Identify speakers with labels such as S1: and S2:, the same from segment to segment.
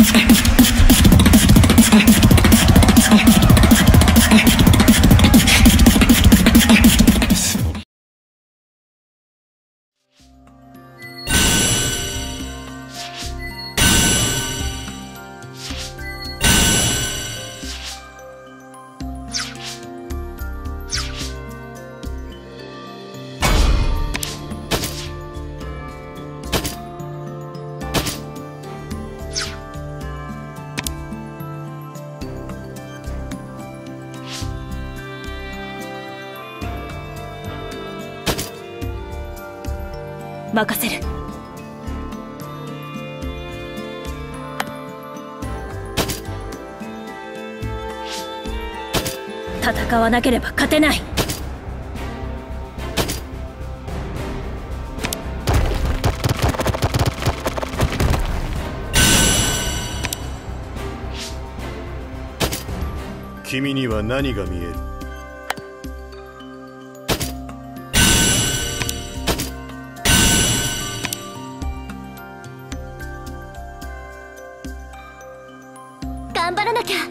S1: 任せる。戦わなければ勝てない。
S2: 君には何が見える？
S1: 頑張らなきゃ。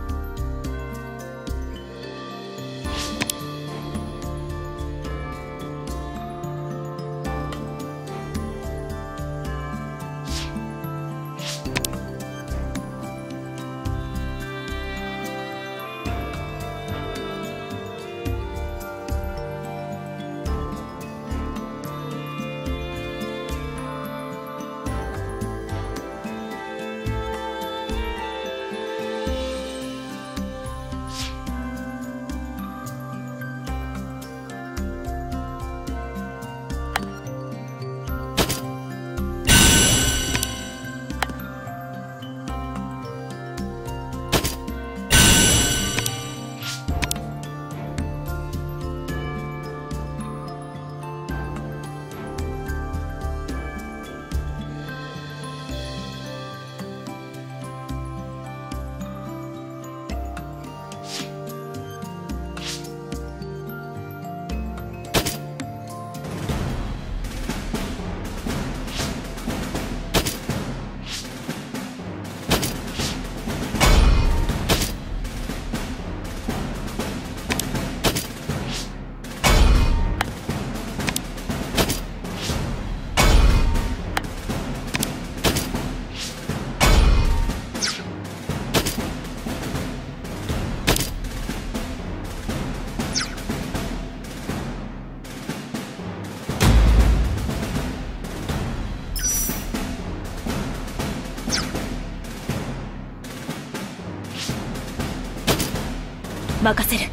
S1: 任せる。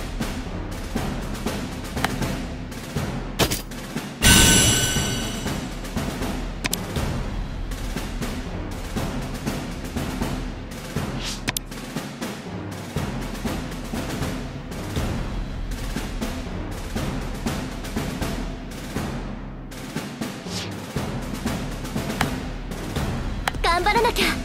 S1: 頑張らなきゃ。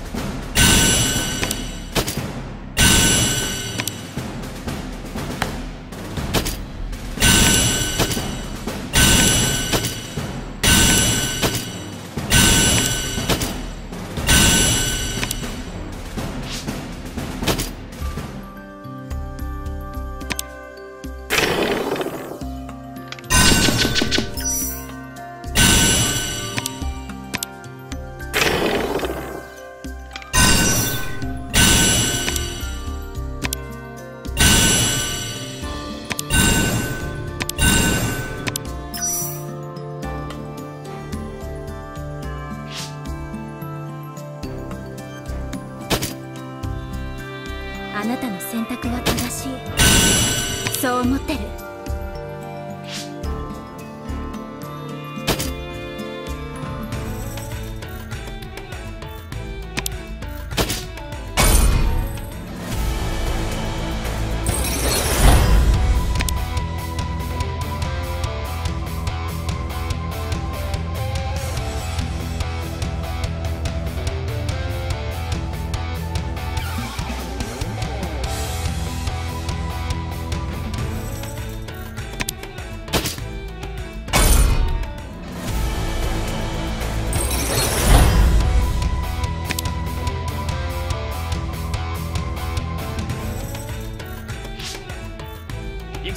S1: あなたの選択は正しい。そう思ってる。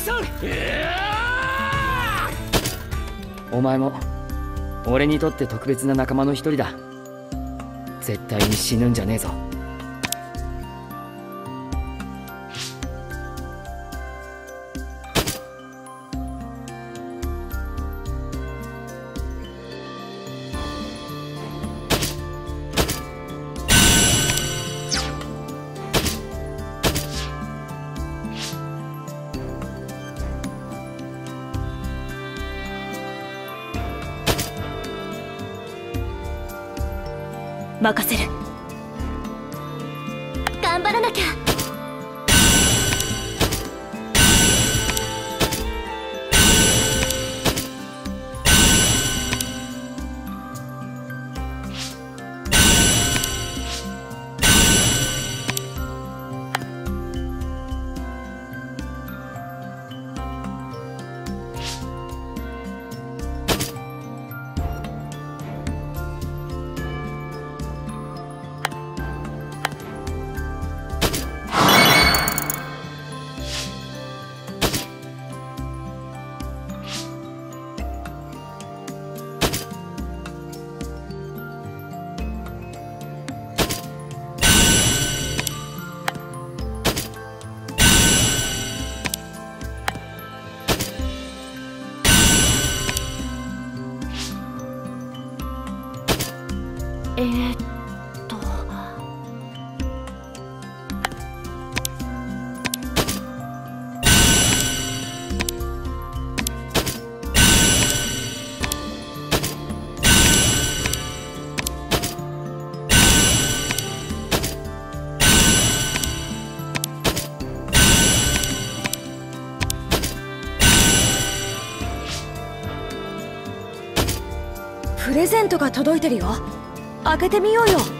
S3: お前も俺にとって特別な仲間の一人だ。絶対に死ぬんじゃねえぞ。
S1: 任せる。頑張らなきゃ。プレゼントが届いてるよ。開けてみようよ。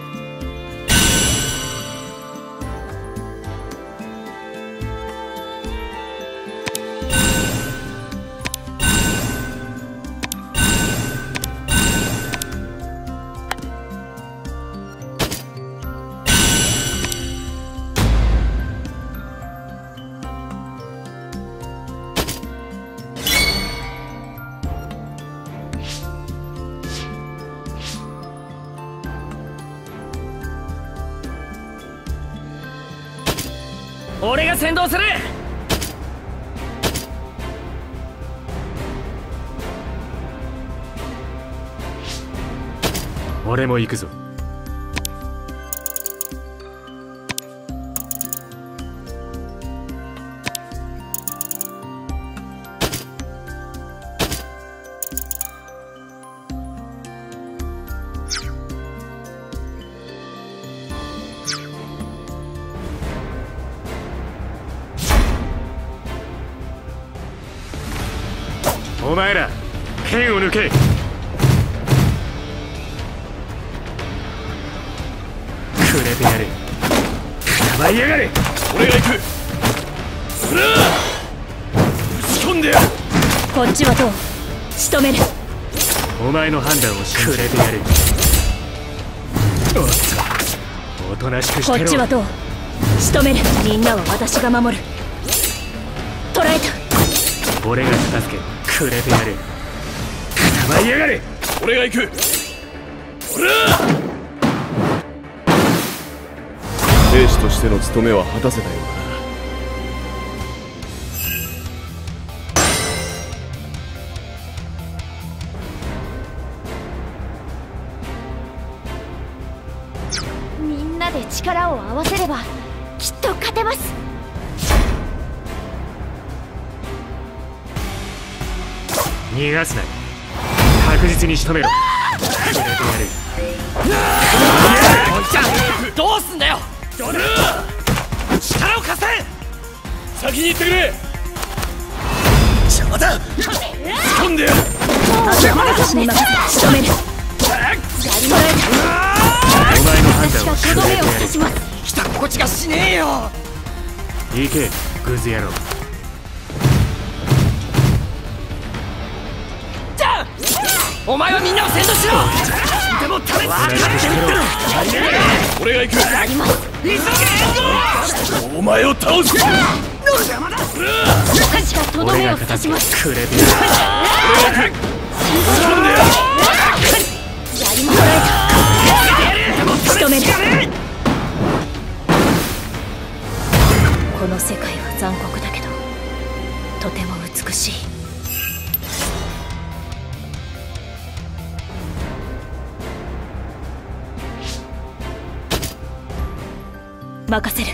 S3: 俺が先導する。
S4: 俺も行くぞ。お前ら剣を抜け。くれてやる。くたばいやがれ。俺が行く。そら打ち込んでやる。
S1: こっちはどう？仕留める。
S4: お前の判断をくれてやる。おっと、おとなしくしてろ。
S1: こっちはどう？仕留める。みんなは私が守る。捕らえた。
S4: 俺が片付けくれてやる。くたばいやがれ。俺が行く。ほら
S2: 兵士としての務めは果たせたようだな。
S1: みんなで力を合わせればきっと勝てます。
S4: 逃がすな。確実に仕留めろ。くれてやる。
S3: おいちゃん、どうすんだよ。
S4: ドルー力を貸せ。先に行ってくれ。邪魔だ。突っ込んでやる。
S1: 私に任せ仕留める。やりもらえた。
S4: お前の判
S1: 私が
S4: 断を
S1: とどめを刺します。
S3: 来た心地がしねえよ。
S4: 行けグズ野郎。
S3: じゃあお前はみんなを先導しろ。でも食べ分かってる。
S4: 俺が行く。
S3: やります。急げ援護。
S4: お前を倒す。
S1: 私がとどめを刺します。
S4: くれる。
S1: 槍も捉えた。仕留める。この世界は残酷だけどとても美しい。任せる。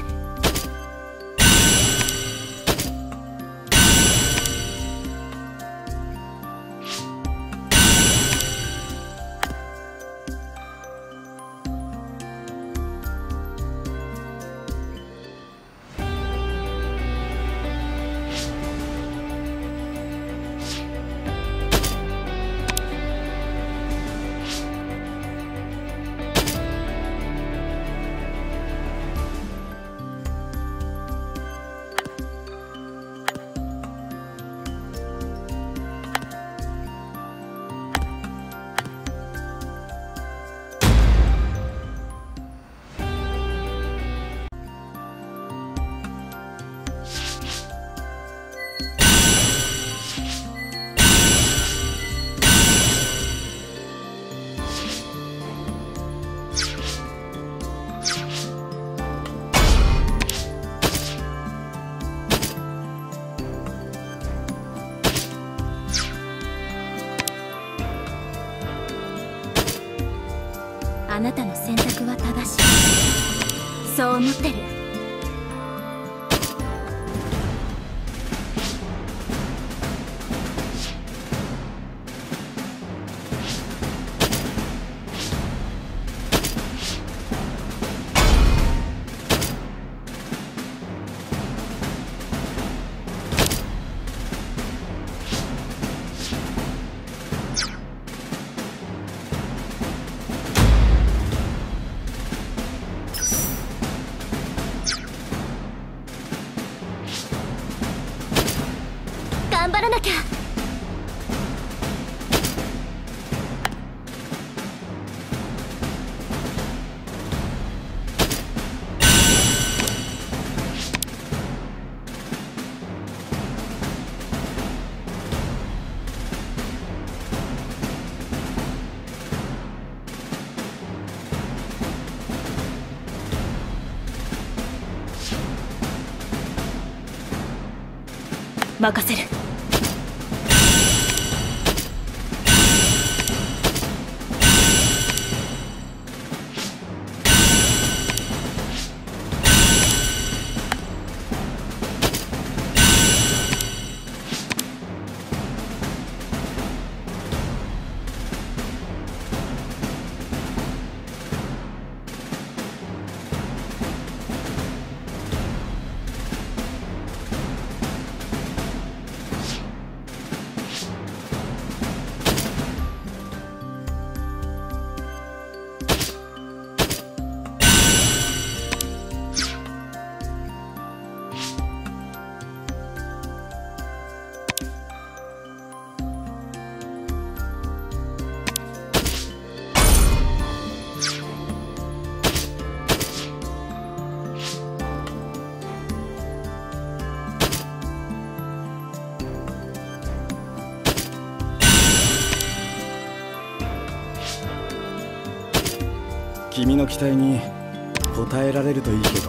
S1: あなたの選択は正しい。そう思ってる。頑張らなきゃ。任せる。
S5: 君の期待に応えられるといいけど。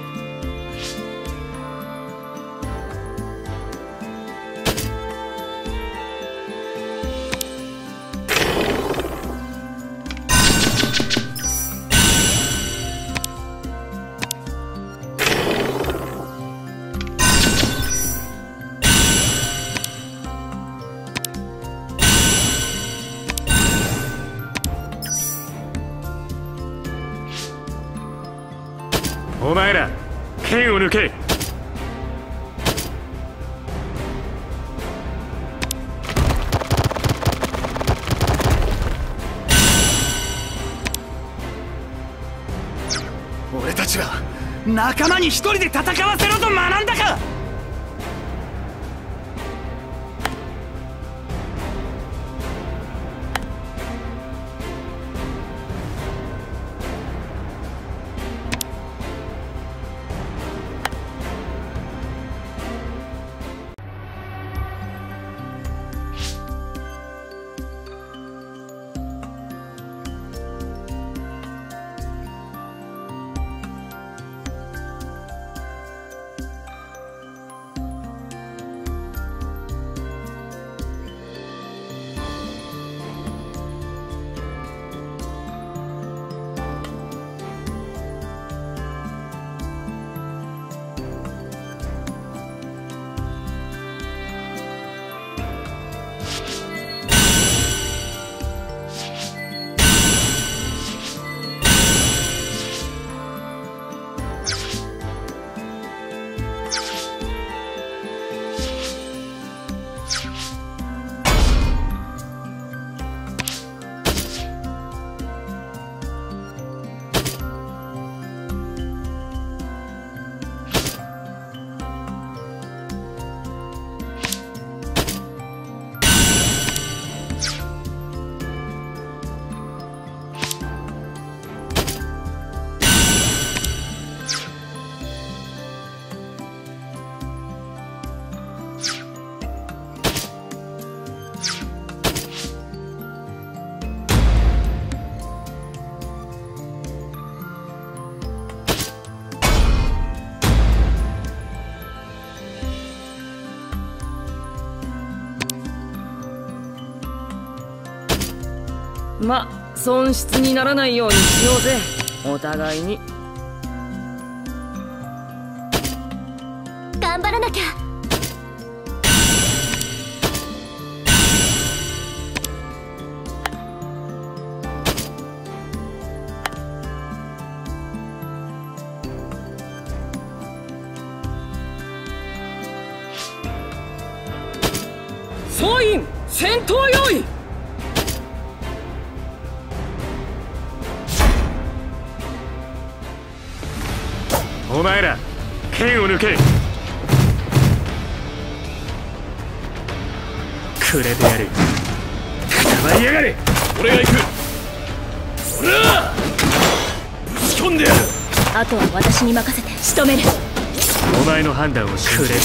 S4: お前ら剣を抜け。
S6: 俺たちは仲間に一人で戦わせろと学んだか。
S3: ま、損失にならないようにしようぜ、お互いに。
S1: 頑張らなきゃ。
S3: 総員戦闘用意。
S4: お前ら剣を抜け。くれてやる。くたばりやがれ。俺が行く。俺はぶち込んでやる。
S1: あとは私に任せて仕留める。
S4: お前の判断をしくれてや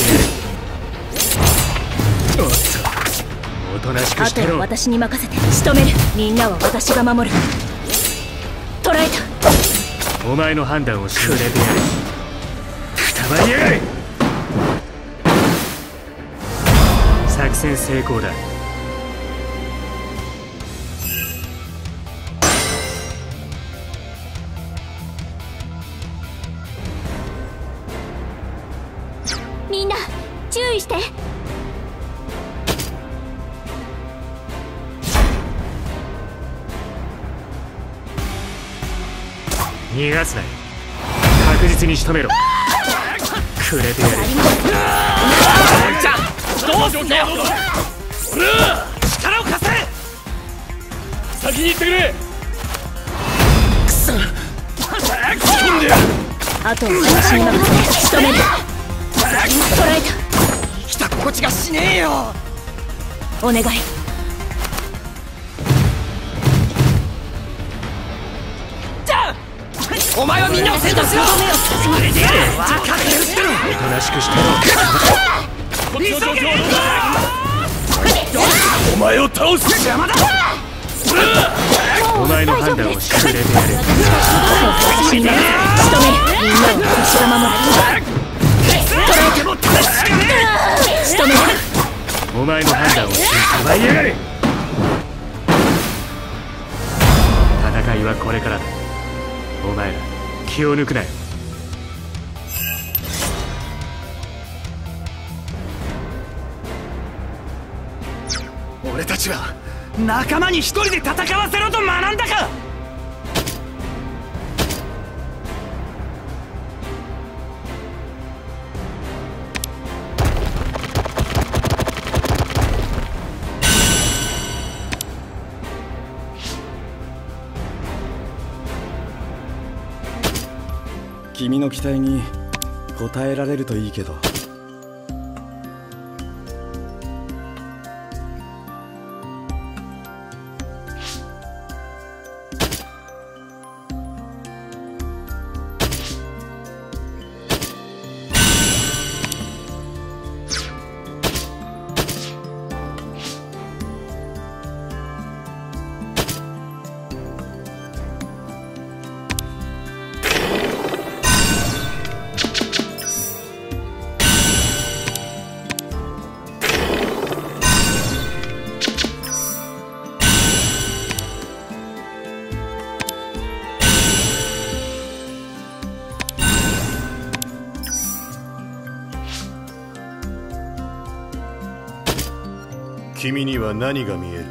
S4: る。おっと、おとなしく
S1: あ
S4: してろ。
S1: とは私に任せて仕留める。みんなは私が守る。捕らえた。
S4: お前の判断をしくれてやる。くたばりやがれ。作戦成功だ。
S1: みんな注意して。
S4: 逃がすな。確実に仕留めろ。くれてやる。
S6: どうすんだよ。俺は力を貸せ。
S4: 先に行ってくれ。
S6: くそ。突んでやる。
S1: あとは私に任せて仕留める。捕らえた。
S6: 生きた心地がしねえよ。
S1: お願い。
S6: じゃあお前はみんなを先導しろ。それで分かってるっての。
S4: おとなしくしてろ。
S6: 急げ。
S4: お前を倒す。
S6: 邪魔だ。
S4: お前の判断をしくれてやる。
S1: 私に任せて仕留める。みんなは私が守る。捕らえても仕留める。
S4: お前の判断をしくばいやがれ。戦いはこれからだ。お前ら気を抜くなよ。
S6: 俺たちは仲間に一人で戦わせろと学んだか。
S5: 君の期待に応えられるといいけど。
S2: 君には何が見える？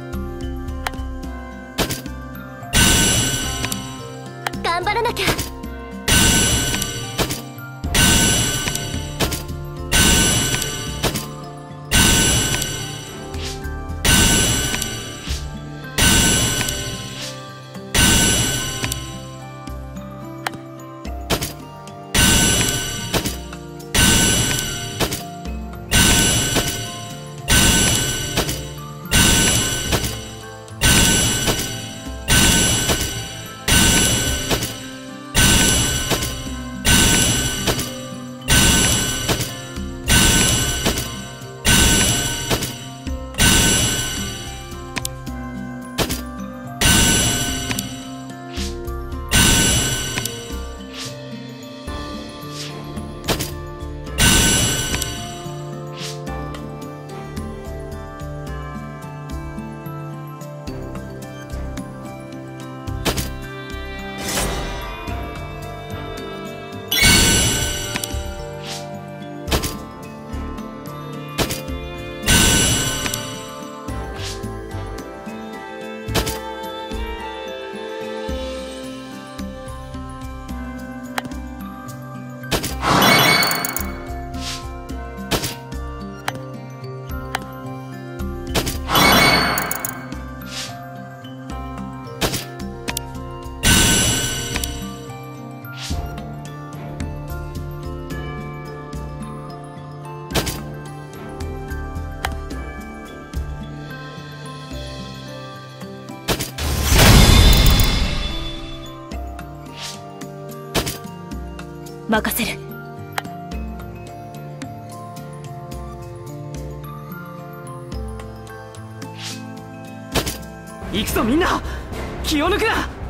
S1: 頑張らなきゃ。 任せる。
S6: 行くぞみんな、気を抜くな。